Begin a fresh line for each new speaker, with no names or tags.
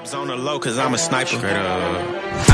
On the low, cause I'm a sniper. Straight up.